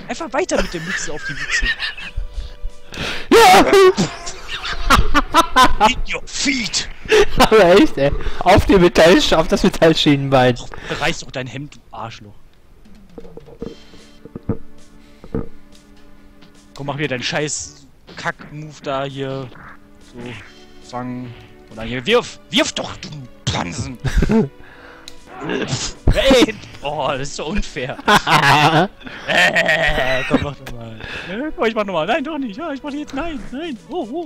Einfach weiter mit der Mütze auf die Mütze. Ja! In your feet! Aber echt, ey. Auf das Metallschienenbein. Reiß doch dein Hemd, du Arschloch. Komm, mach mir deinen scheiß Kack-Move da hier. So, fangen. Oder hier, wirf doch, du Pansen! Hey! Oh, das ist so unfair. Komm, mach doch mal. Komm, ich mach nochmal. Nein, doch nicht. Ja, ich mach jetzt. Nein. Oh.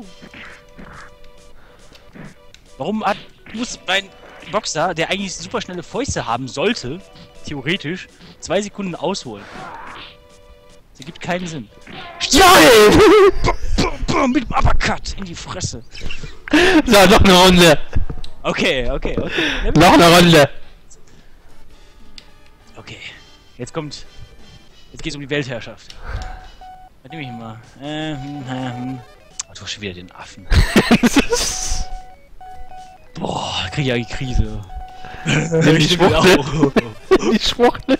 Warum muss mein Boxer, der eigentlich super schnelle Fäuste haben sollte, theoretisch, 2 Sekunden ausholen? Das ergibt keinen Sinn. Nein! Mit dem Uppercut in die Fresse. So, noch eine Runde. Okay. Noch eine Runde. Okay. Jetzt geht's um die Weltherrschaft. Was nehme ich mal? Oh, du hast schon wieder den Affen. Boah, krieg ich ja die Krise. Die Schwuchtel. Die Schwuchtel.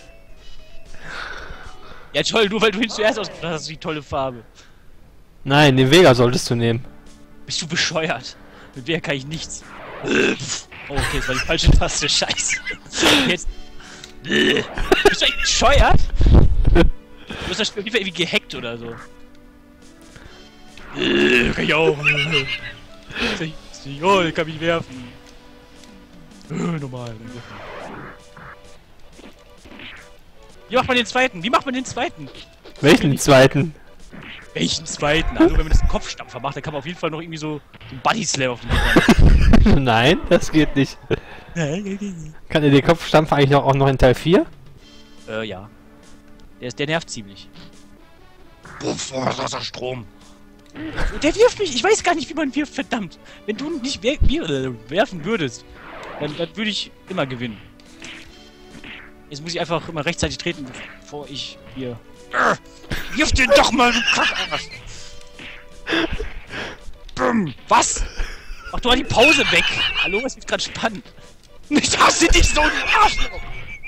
Ja toll, nur weil du ihn zuerst ausgedacht hast, die tolle Farbe. Nein, den Vega solltest du nehmen. Bist du bescheuert? Mit der kann ich nichts. Oh, okay, das war die falsche Taste, scheiße. Jetzt. Bist du eigentlich bescheuert? Du hast das Spiel auf jeden Fall irgendwie gehackt oder so. Kann ich auch. Oh, ich kann mich werfen. Normal. Wie macht man den zweiten? Welchen zweiten? Welchen zweiten? Also wenn man das einen Kopfstampfer macht, dann kann man auf jeden Fall noch irgendwie so einen Body Slam auf den machen. Nein, das geht nicht. Kann er den Kopfstampfer eigentlich auch noch in Teil 4? Ja. Der nervt ziemlich. Puff, das ist Strom. Der wirft mich, ich weiß gar nicht, wie man wirft, verdammt. Wenn du nicht werfen würdest, dann würde ich immer gewinnen. Jetzt muss ich einfach immer rechtzeitig treten, bevor ich hier... Wirf den doch mal, du Kackarsch! Was? Mach doch mal die Pause weg! Hallo, es wird gerade spannend. Ich hasse dich so, du Arschloch!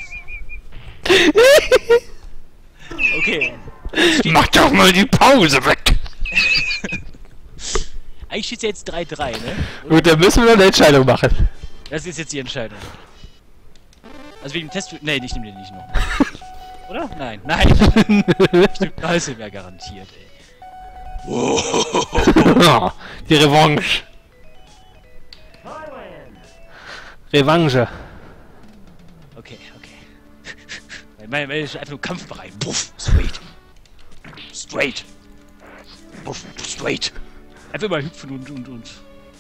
Okay. Mach doch mal die Pause weg! Eigentlich steht es ja jetzt 3-3, ne? Gut, dann müssen wir noch eine Entscheidung machen. Das ist jetzt die Entscheidung. Also wegen dem Test... Nee, ich nehme den nicht noch. Oder? Nein. Stimmt, da ist er mehr garantiert, ey. Die Revanche. Revanche. Okay. Mein ist einfach nur kampfbereit. Puff, straight. Puff, straight. Einfach immer hüpfen und.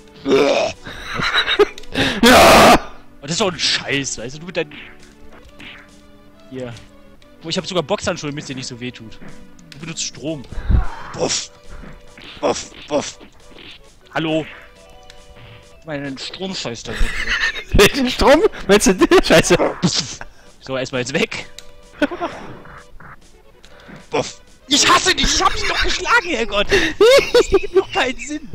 Ja! Und das ist doch ein Scheiß, weißt du, mit deinen... Hier. Oh, ich habe sogar Boxhandschuhe, damit es dir nicht so weh tut. Du benutzt Strom. Puff. Hallo. Meinen Stromscheiß da. Welchen Strom? Meinst du den? Scheiße. So, erstmal jetzt weg. Puff. Ich hasse dich, ich hab dich doch geschlagen, Herrgott. Das gibt doch keinen Sinn.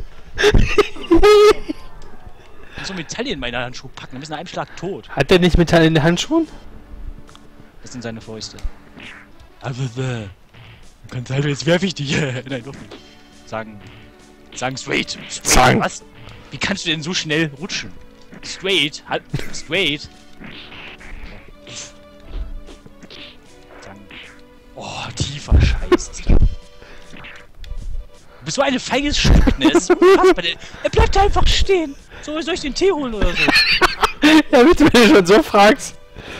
Ich muss so Metall in meine Handschuhe packen, dann bist du in einem Schlag tot. Hat der nicht Metall in den Handschuhen? Das sind seine Fäuste. Aber du kannst halt, jetzt werf ich dich. Nein, doch nicht. Sagen straight. Sagen. Was? Wie kannst du denn so schnell rutschen? Straight. Halt. Straight. Sagen. Oh, tiefer Scheiß. Du bist so ein feiges Stück, ne? Das ist unfassbar. Er bleibt einfach stehen. So, soll ich den Tee holen oder so? Ja, bitte, wenn du schon so fragst.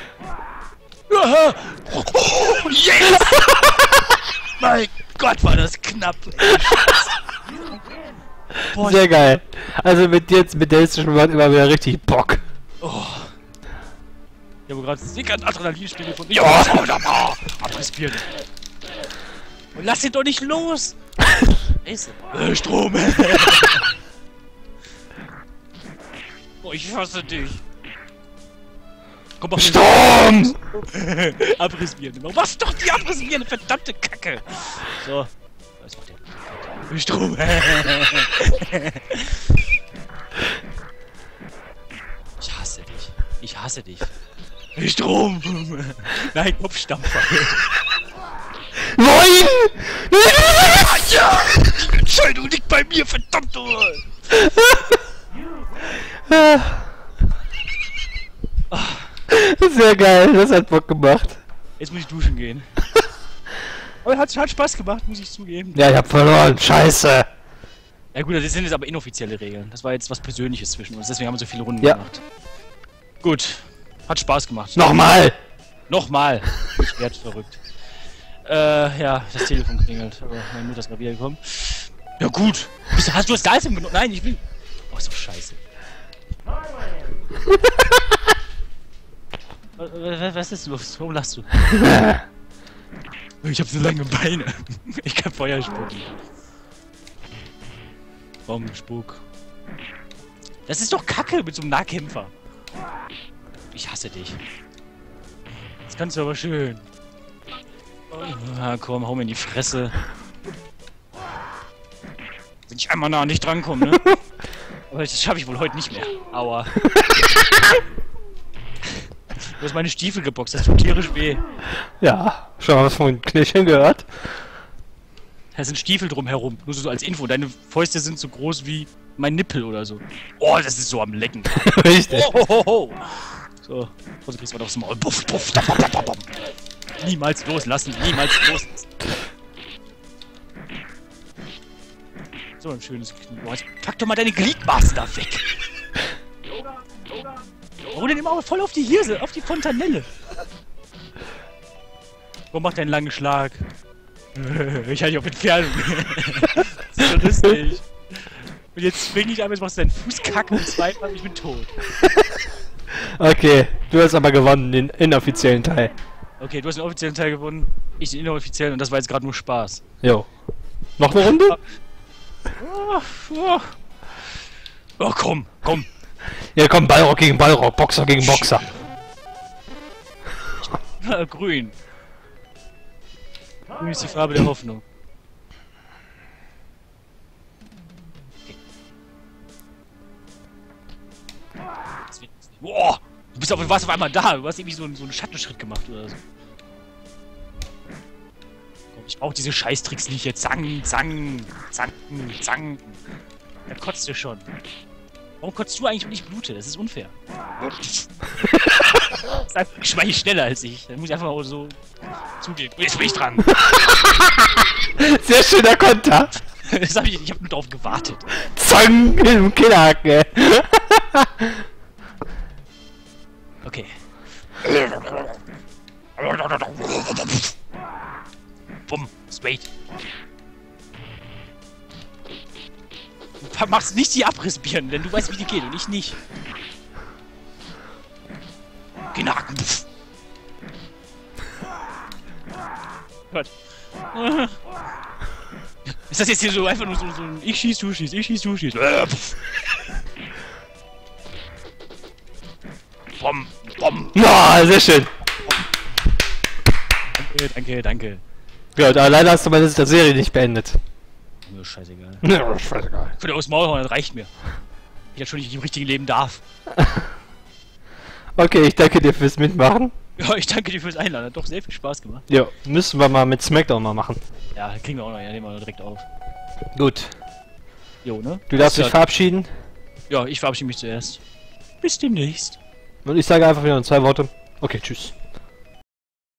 Oh, yes! Mein Gott, war das knapp. Boah, Sehr geil. Also mit der ist schon immer wieder richtig Bock. Oh. Ich habe gerade sickern Adrenalinspiegel von mir. Oh, Abrispieren. Und lass ihn doch nicht los! Strom! Oh, ich hasse dich. Komm auf Sturm! Abrissbirne. Was doch die Abrissbirne, verdammte Kacke! So. Was macht der? Strom! Ich hasse dich. Strom! Nein, Kopfstampfer. Nein! Ja! Die Entscheidung liegt bei mir, verdammt! Sehr geil, das hat Bock gemacht. Jetzt muss ich duschen gehen. Aber hat Spaß gemacht, muss ich zugeben. Ja, ich hab verloren, scheiße. Ja gut, das sind jetzt aber inoffizielle Regeln. Das war jetzt was Persönliches zwischen uns, deswegen haben wir so viele Runden Ja. gemacht. Gut, hat Spaß gemacht. Nochmal! Nochmal! Ich werd verrückt. Ja, das Telefon klingelt, aber meine Mutter ist mal wiedergekommen. Ja gut! Hast du das Geist genommen? Nein, ich will... Oh, so scheiße. Was ist los? Warum lachst du? Ich hab so lange Beine. Ich kann Feuer spucken. Warum Spuk? Das ist doch Kacke mit so einem Nahkämpfer. Ich hasse dich. Das kannst du aber schön. Ah, komm, hau mir in die Fresse. Wenn ich einmal nah an dich drankomme, ne? Aber das schaffe ich wohl heute nicht mehr. Aua. Du hast meine Stiefel geboxt, das tut tierisch weh. Ja, schon mal was von Knirschen gehört? Da sind Stiefel drumherum, nur so als Info. Deine Fäuste sind so groß wie mein Nippel oder so. Oh, das ist so am Lecken. Richtig. Oh. So, du kriegst mal aufs Maul. Puff, puff, niemals loslassen, niemals loslassen. So ein schönes Knie. Oh, jetzt pack doch mal deine Gliedmaßen da weg. Warum denn immer voll auf die Hirse, auf die Fontanelle? Warum macht er einen langen Schlag? Ich halte dich auf Entfernung. Das ist so lustig. Und jetzt spring ich ab, jetzt machst du deinen Fuß kacken und zweimal und ich bin tot. Okay, du hast aber gewonnen, den inoffiziellen Teil. Okay, du hast den offiziellen Teil gewonnen, ich den inoffiziellen und das war jetzt gerade nur Spaß. Jo. Noch eine Runde? Oh, komm. Ja komm, Ballrock gegen Ballrock, Boxer gegen Boxer. Grün. Grün ist die Farbe der Hoffnung. Okay. Boah! Du warst auf einmal da, du hast irgendwie so einen Schattenschritt gemacht oder so. Ich brauch diese Scheißtricks nicht jetzt. Zang. Da kotzt du schon. Warum kotzt du eigentlich und ich blute? Das ist unfair. Ich war schneller als ich. Dann muss ich einfach mal so zugeben. Jetzt bin ich dran. Sehr schöner Konter. Das hab ich hab nur drauf gewartet. Zang im Killerhaken. Okay. Bumm, straight. Du machst nicht die Abrissbirnen, denn du weißt, wie die geht und ich nicht. Genaken. Gott. Ist das jetzt hier so einfach nur so ein ich schieß, du schießt, ich schieß, du schießt. Bom. Ja, sehr schön. Danke. Ja, aber leider hast du meine Serie nicht beendet. Mir ist scheißegal. Ja, scheißegal. Ich könnte aus dem Maul hauen, das reicht mir. Ich ja schon nicht im richtigen Leben darf. Okay, ich danke dir fürs Mitmachen. Ja, ich danke dir fürs Einladen. Hat doch sehr viel Spaß gemacht. Ja, müssen wir mal mit Smackdown mal machen. Ja, kriegen wir auch noch. Ja, nehmen wir direkt auf. Gut. Jo, ne? Du darfst dich verabschieden. Ja, ich verabschiede mich zuerst. Bis demnächst. Und ich sage einfach wieder 2 Worte. Okay, tschüss.